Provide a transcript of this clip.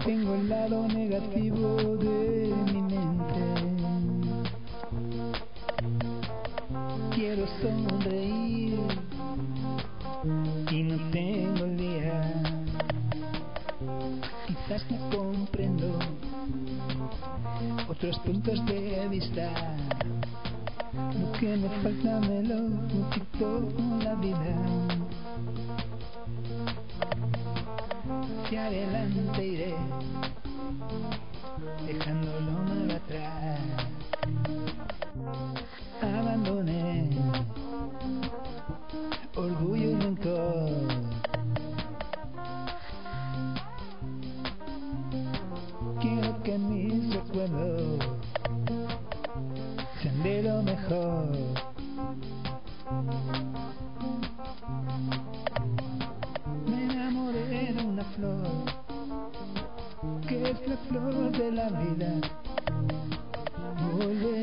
tengo el lado negativo de mi mente. Quiero sonreír y no tengo el día. Quizás no comprendo otros puntos de vista. Lo que me falta me lo multiplico con la vida. Hacia adelante iré, dejando lo malo atrás. Abandoné orgullo y rencor. Quiero que mis recuerdos sean de lo mejor. Me enamoré de una flor, que es la flor de la vida. Volveré